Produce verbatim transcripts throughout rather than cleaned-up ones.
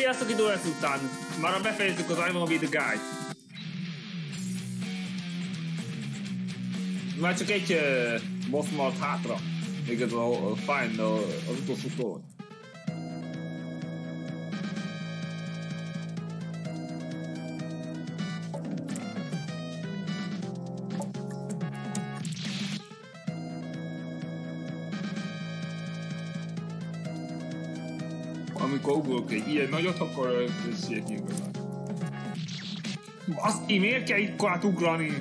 Sziasztok, idő lesz után! Már befejezzük az I Wanna Be The Guy-t. Már csak egy uh, boss maradt hátra. Még ez a uh, fine, uh, az utolsó torony. Amikor ugrok egy ilyen nagyot, akkor sietni igazán. Baszki, miért kell itt korát ugrani?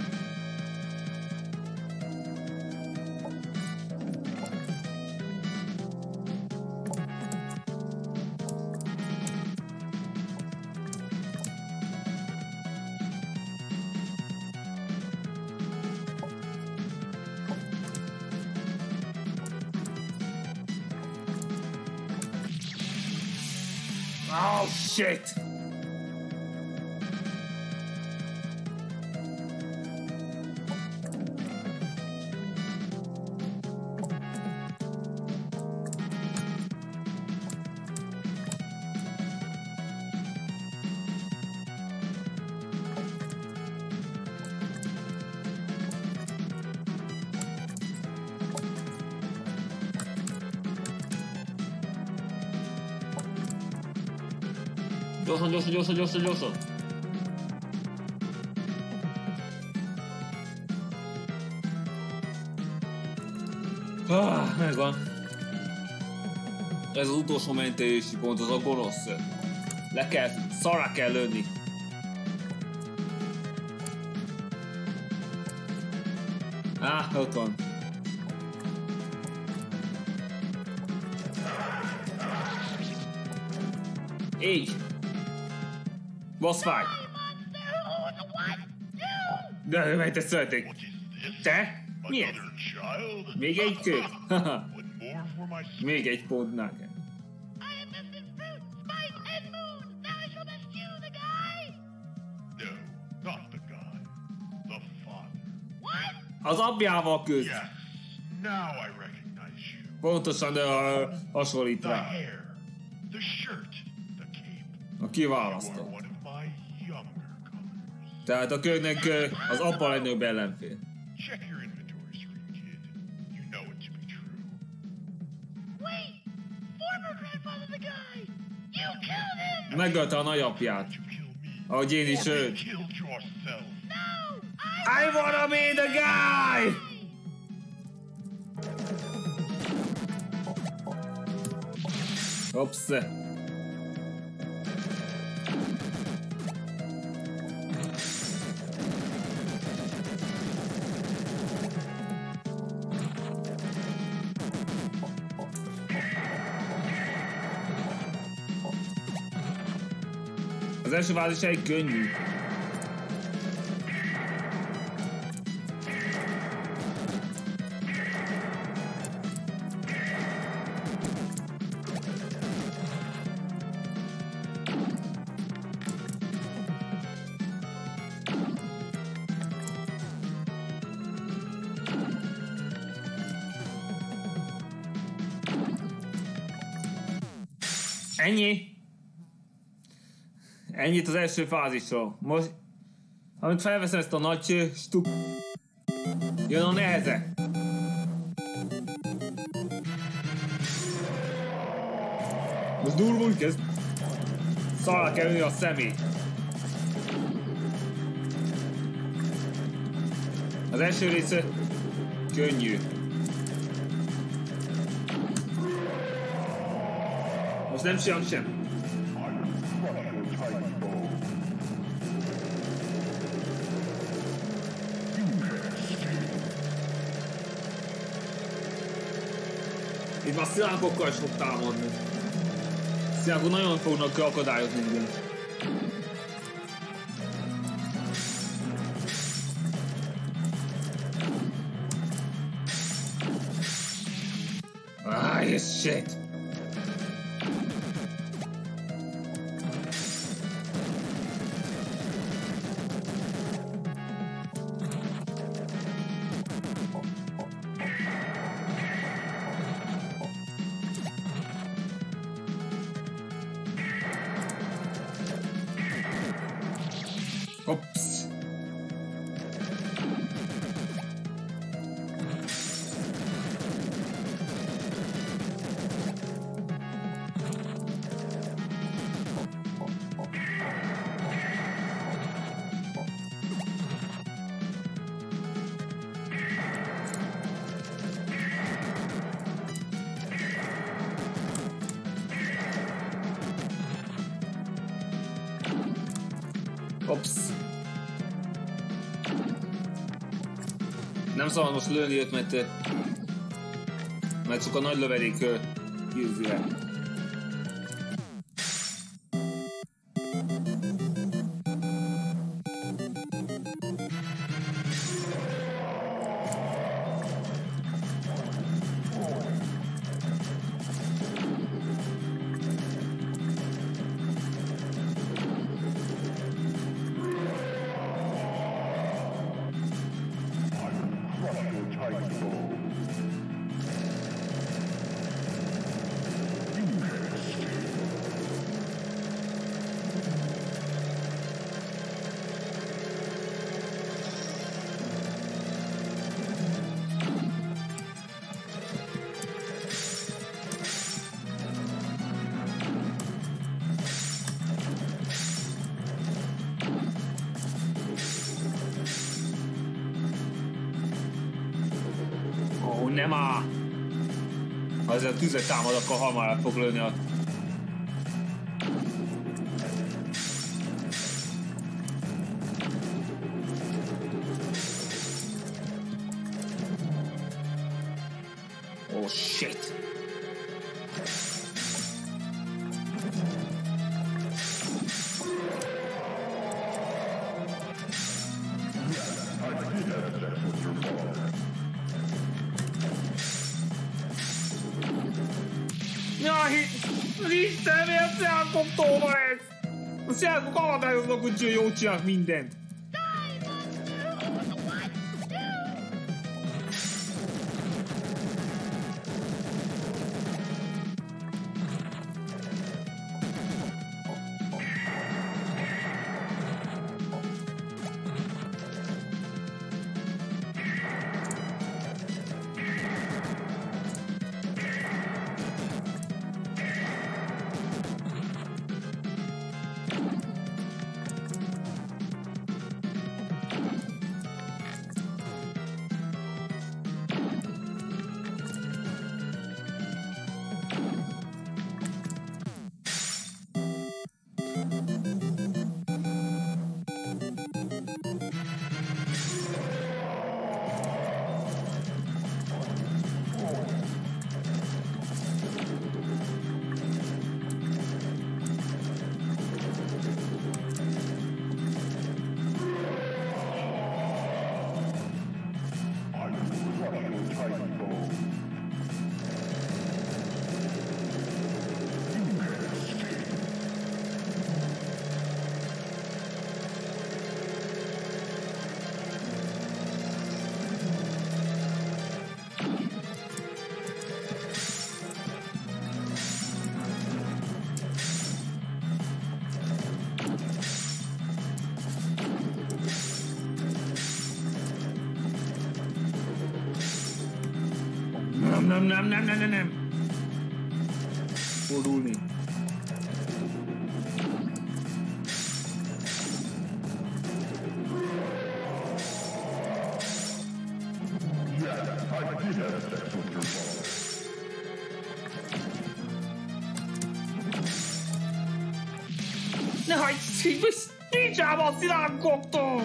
Oh shit! Gyorsan, gyorsan, gyorsan, gyorsan, gyorsan! Ah, megvan. Ez az utolsó mentési pont, az a gonosz. Le kell, szarra kell lőni. Ah, ott van. Így. Boss fight! De ő meg te szölték! Te? Miért? Még egy kő? Haha! Még egy pód neked. Az apjával küzd! Pontosan de a, hasonlít rá. A kiválasztó. Tehát a kőnek az apa legnagyobb ellenfél. Megölte a nagyapját. Ahogy én is őt. I wanna be the guy! Hops. Az első fázis egy könnyű. Ennyi. Ennyit az első fázisról. Most, amit felveszem ezt a nagy stuk, jön a neheze. Most durvul kezd. Szarra kell ülni a szemét. Az első része könnyű. Most nem csinálom sem. Itt már szilánkokkal is fog támadni. Szilánkok nagyon fognak akadályozni mindent. Ah, you shit! Opsz. Nem szabad most lőni őt, mert, mert csak a nagy lövedék győzi le. Nem áll! Ha ezzel a tüzet támad, akkor hamar fog lőni a... Oh shit! Isten, miért szelkoptóva ez? A szelkok alatányoznak, hogy jót csinálnak mindent. Nem, nem, nem, nem, nem, nem. Fordulni. Ne hagyd szívbe, picsába a szilánkoktól!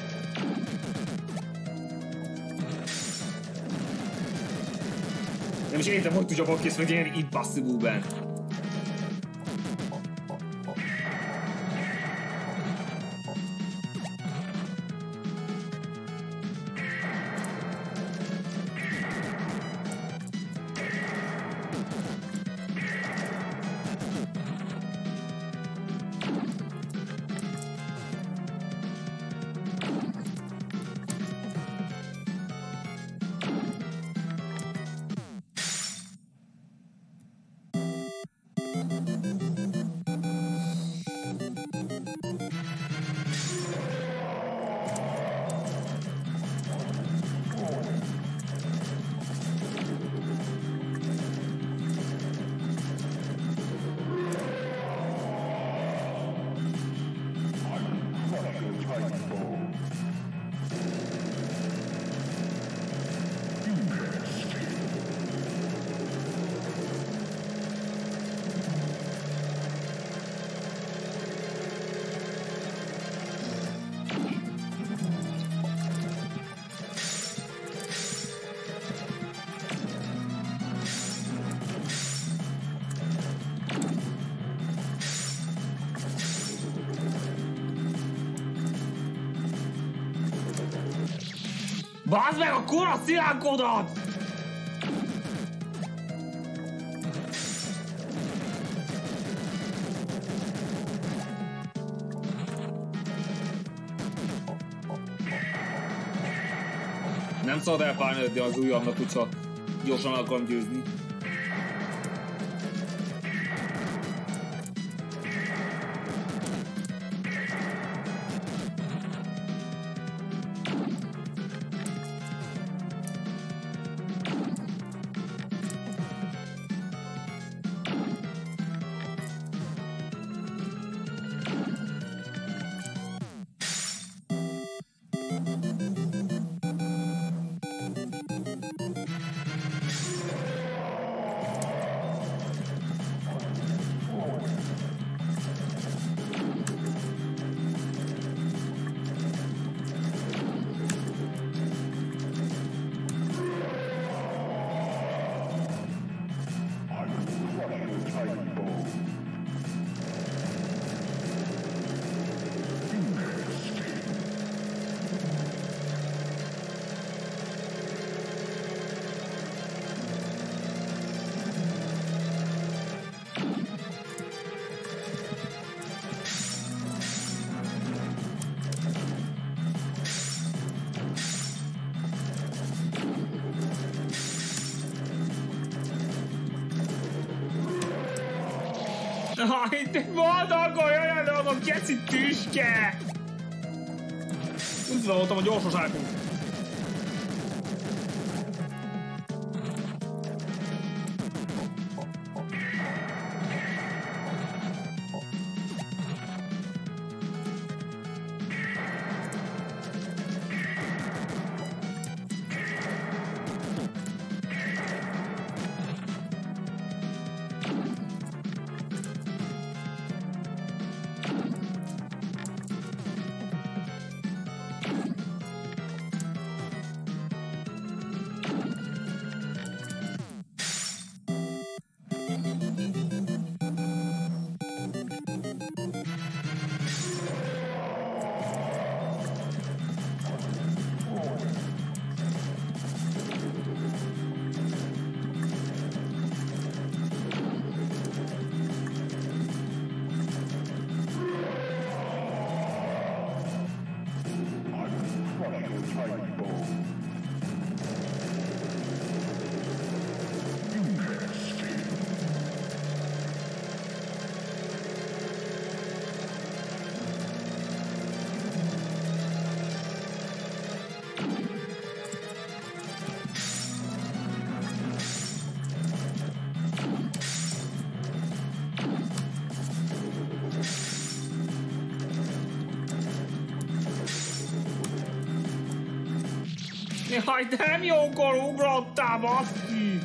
Nem is értem, hogy tudja Bakkész meg ilyen Impossible-ben. Bazd meg a kurva szilánkodat! Nem szabad elfájni az ujjamnak, hogyha gyorsan el akarom győzni. Aj, te vadagolj, olyan a geci tüske! Üdvözlöm voltam a gyorsaságunk! Jaj, de nem jókor ugrottál, baszki!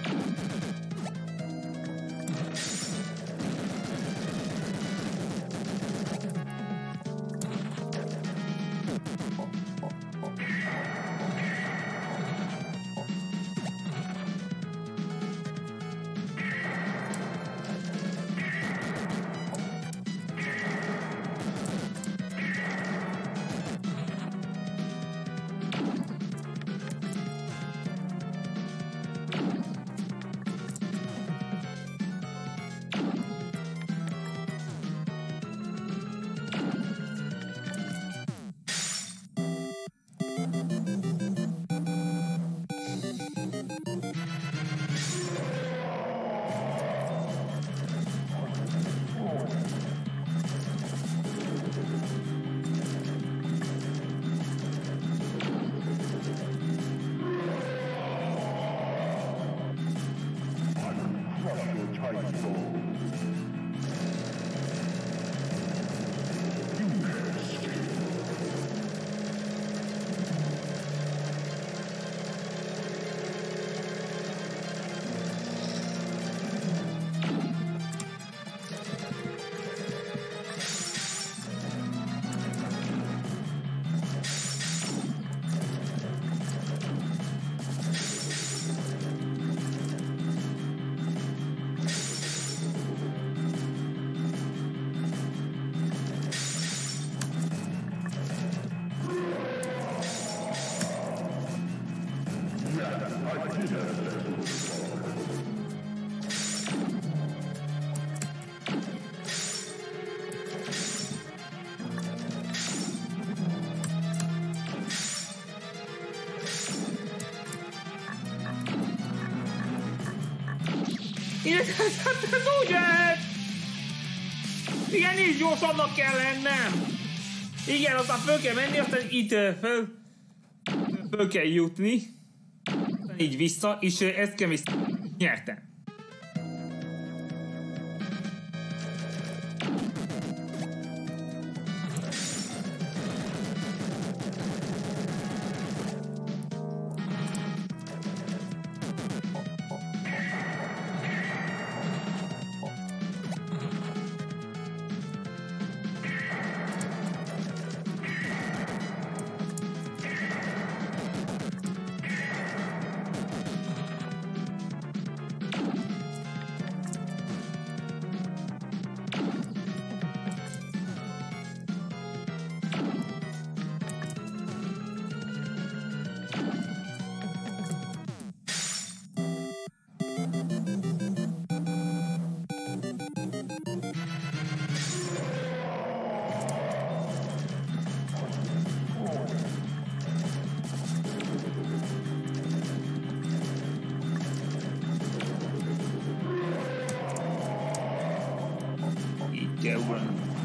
Ez, ez, ez úgy lehet! Igen, így gyorsabbnak kell lennem! Igen, aztán föl kell menni, aztán itt föl, föl kell jutni. Így vissza, és ezt kell vissza. Nyertem. Get one.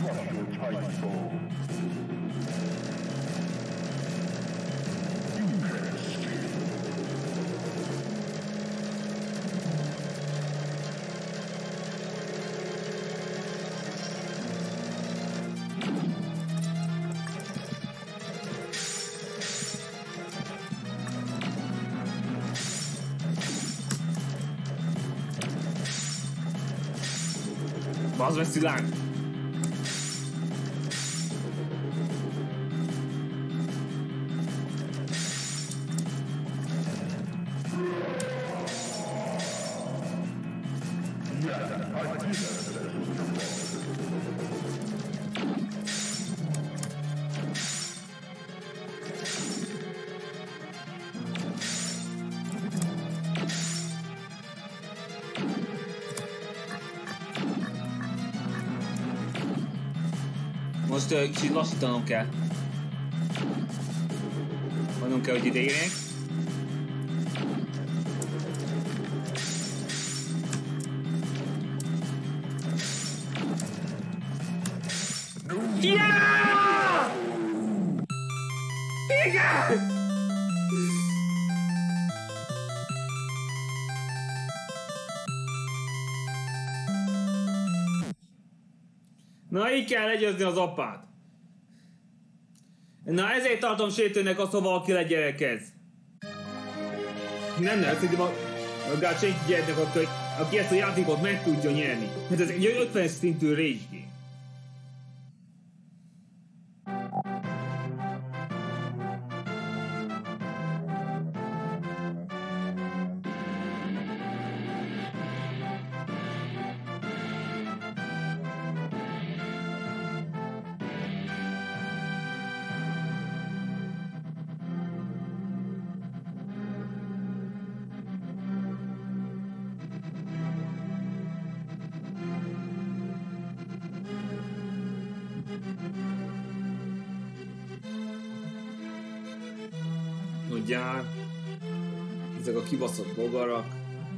Bazd meg Szilárd! Most uh, kicsit lassítanom kell. Hagynom kell, hogy ide érjek. Yeah! Igen! Na, így kell legyőzni az apát. Na, ezért tartom sértőnek azt, ha valaki legyerekez. Nem, nem, szerintem a, a Gácsenki gyermek, aki, aki ezt a játékot meg tudja nyerni. Hát ez egy ötvenes szintű rage game. Gyár, ezek a kibaszott bogarak.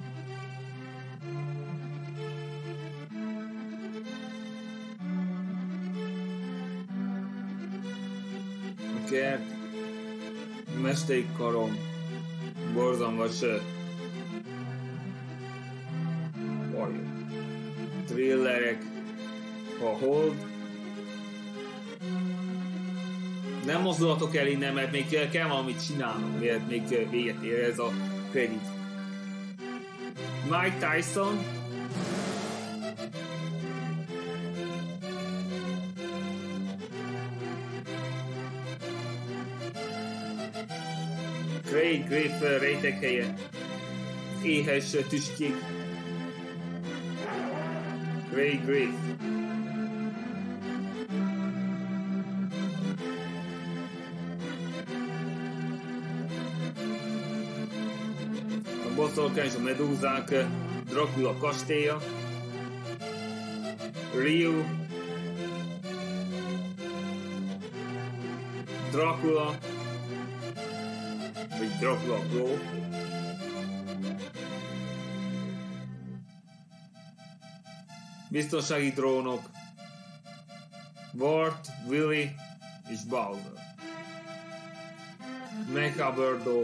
A kert, mesteik karom, borzalmas thrillerek, a hold. Nem mozdulatok el innen, mert még kell, kell valamit csinálnom, miért még véget ér ez a kredit. Mike Tyson. Craig Griff réteghelye. Éhes tüskék. Craig Griff. Bosszorkány és a medúzák, Dracula kastélya, Ryu, Dracula, vagy Dracula Pro, Biztonsági drónok. Bart, Willy és Bowser. Mecha Birdo.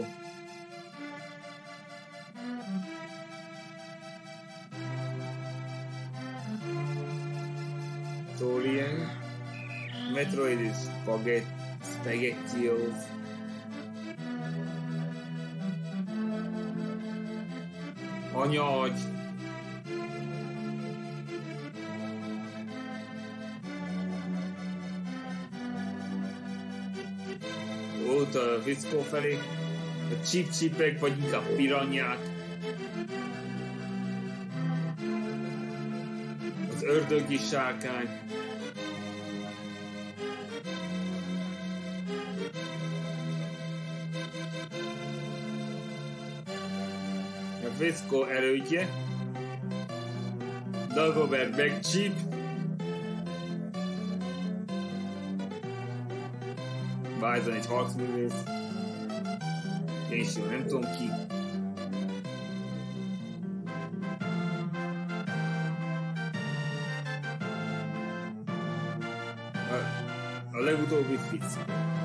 Tolien. Metroid és Spaghetti. Spaghettios. Anyagy. Ott a Fickó felé. A csip-csipek, vagy inkább piranyák. Az ördögi sárkány. A Fickó elődje. Dagobert meg Chip. Bison egy harcművész. És jó, nem tudom ki. A, a legutóbbi Fickó.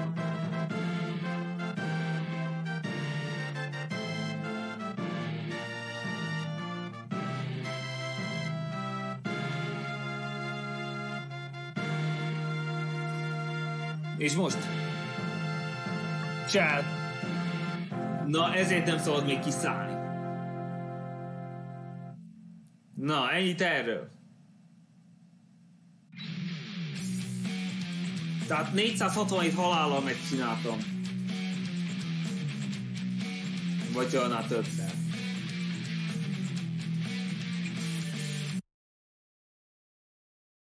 És most? Csát! Na, ezért nem szabad még kiszállni. Na, ennyit erről. Tehát négyszázhatvanhét halállal megcsináltam. Vagy annál többet.